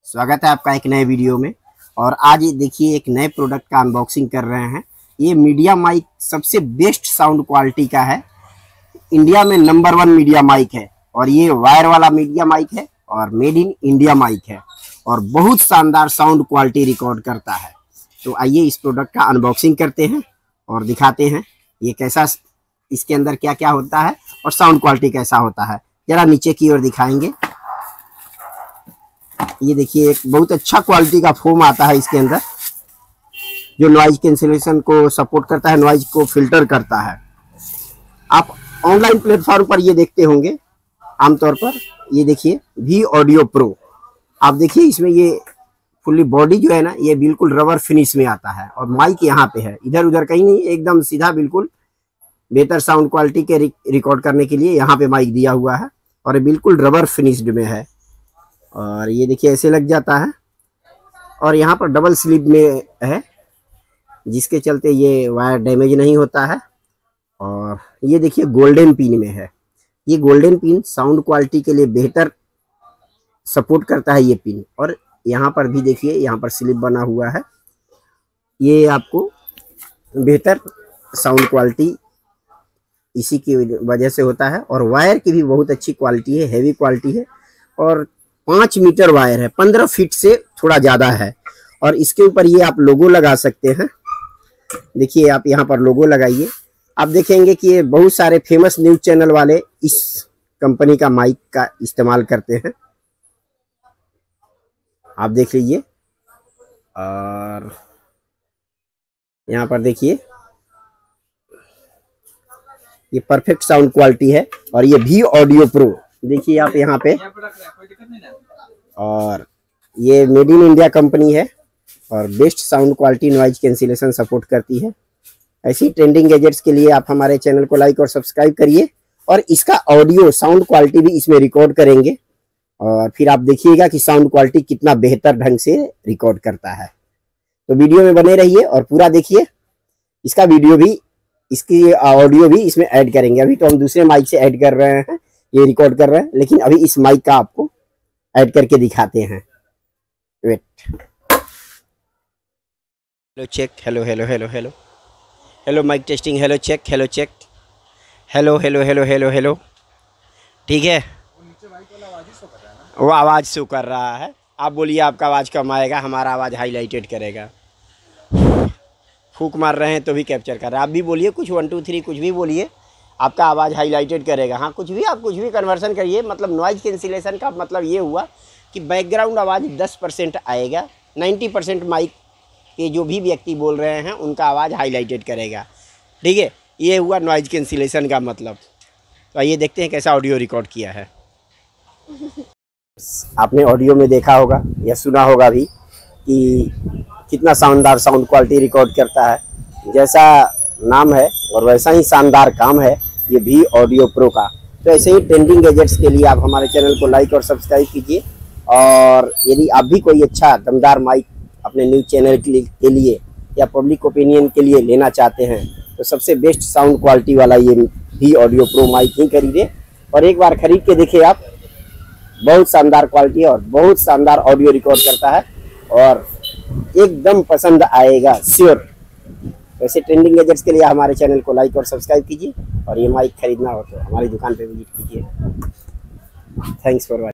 स्वागत है आपका एक नए वीडियो में। और आज देखिए एक नए प्रोडक्ट का अनबॉक्सिंग कर रहे हैं। ये मीडिया माइक सबसे बेस्ट साउंड क्वालिटी का है, इंडिया में नंबर 1 मीडिया माइक है। और ये वायर वाला मीडिया माइक है और मेड इन इंडिया माइक है और बहुत शानदार साउंड क्वालिटी रिकॉर्ड करता है। तो आइए इस प्रोडक्ट का अनबॉक्सिंग करते हैं और दिखाते हैं ये कैसा, इसके अंदर क्या क्या होता है और साउंड क्वालिटी कैसा होता है। जरा नीचे की ओर दिखाएंगे। ये देखिए एक बहुत अच्छा क्वालिटी का फोम आता है इसके अंदर, जो नॉइज कैंसिलेशन को सपोर्ट करता है, नॉइज को फिल्टर करता है। आप ऑनलाइन प्लेटफॉर्म पर ये देखते होंगे आमतौर पर। ये देखिए वी ऑडियो प्रो, आप देखिए इसमें ये फुल्ली बॉडी जो है ना, ये बिल्कुल रबर फिनिश में आता है और माइक यहाँ पे है, इधर उधर कहीं नहीं, एकदम सीधा बिल्कुल बेहतर साउंड क्वालिटी के रिकॉर्ड करने के लिए यहाँ पे माइक दिया हुआ है और ये बिल्कुल रबर फिनिश्ड में है। और ये देखिए ऐसे लग जाता है और यहाँ पर डबल स्लिप में है, जिसके चलते ये वायर डैमेज नहीं होता है। और ये देखिए गोल्डन पिन में है। ये गोल्डन पिन साउंड क्वालिटी के लिए बेहतर सपोर्ट करता है ये पिन। और यहाँ पर भी देखिए, यहाँ पर स्लिप बना हुआ है, ये आपको बेहतर साउंड क्वालिटी इसी की वजह से होता है। और वायर की भी बहुत अच्छी क्वालिटी है, हैवी क्वालिटी है और 5 मीटर वायर है, 15 फीट से थोड़ा ज़्यादा है। और इसके ऊपर ये आप लोगो लगा सकते हैं। देखिए आप यहाँ पर लोगो लगाइए, आप देखेंगे कि ये बहुत सारे फेमस न्यूज़ चैनल वाले इस कंपनी का माइक का इस्तेमाल करते हैं, आप देख लीजिए। और यहाँ पर देखिए ये परफेक्ट साउंड क्वालिटी है और ये वी ऑडियो प्रो देखिए आप यहाँ पे। और ये मेड इन इंडिया कंपनी है और best sound quality noise cancellation support करती है। ऐसी ट्रेंडिंग गैजेट्स के लिए आप हमारे चैनल को लाइक और सब्सक्राइब करिए। और इसका ऑडियो साउंड क्वालिटी भी इसमें रिकॉर्ड करेंगे और फिर आप देखिएगा कि साउंड क्वालिटी कितना बेहतर ढंग से रिकॉर्ड करता है। तो वीडियो में बने रहिए और पूरा देखिए। इसका वीडियो भी, इसकी ऑडियो भी इसमें ऐड करेंगे। अभी तो हम दूसरे माइक से ऐड कर रहे हैं, ये रिकॉर्ड कर रहे हैं, लेकिन अभी इस माइक का आपको ऐड करके दिखाते हैं। Wait, hello check, hello hello hello hello hello, mic testing, hello check, hello check, hello hello hello hello hello. ठीक है, वो आवाज़ शो कर रहा है। आप बोलिए, आपका आवाज़ कम आएगा, हमारा आवाज़ हाईलाइटेड करेगा। फूक मार रहे हैं तो भी कैप्चर कर रहा है। आप भी बोलिए कुछ, 1 2 3 कुछ भी बोलिए, आपका आवाज़ हाईलाइटेड करेगा। हाँ, कुछ भी, आप कुछ भी कन्वर्सन करिए। मतलब नॉइज कैंसिलेशन का मतलब ये हुआ कि बैकग्राउंड आवाज़ 10% आएगा, 90% माइक के जो भी व्यक्ति बोल रहे हैं उनका आवाज़ हाईलाइटेड करेगा। ठीक है, ये हुआ नॉइज कैंसिलेशन का मतलब। तो आइए देखते हैं कैसा ऑडियो रिकॉर्ड किया है। आपने ऑडियो में देखा होगा या सुना होगा भी कि कितना शानदार साउंड क्वालिटी रिकॉर्ड करता है। जैसा नाम है और वैसा ही शानदार काम है ये वी ऑडियो प्रो का। तो ऐसे ही ट्रेंडिंग गैजेट्स के लिए आप हमारे चैनल को लाइक और सब्सक्राइब कीजिए। और यदि आप भी कोई अच्छा दमदार माइक अपने न्यूज़ चैनल के लिए या पब्लिक ओपिनियन के लिए लेना चाहते हैं तो सबसे बेस्ट साउंड क्वालिटी वाला ये वी ऑडियो प्रो माइक ही खरीदे और एक बार खरीद के देखिए आप। बहुत शानदार क्वालिटी और बहुत शानदार ऑडियो रिकॉर्ड करता है और एकदम पसंद आएगा, श्योर। वैसे ट्रेंडिंग गैजेट्स के लिए हमारे चैनल को लाइक और सब्सक्राइब कीजिए और ये माइक खरीदना हो तो हमारी दुकान पे विजिट कीजिए। Thanks for watching.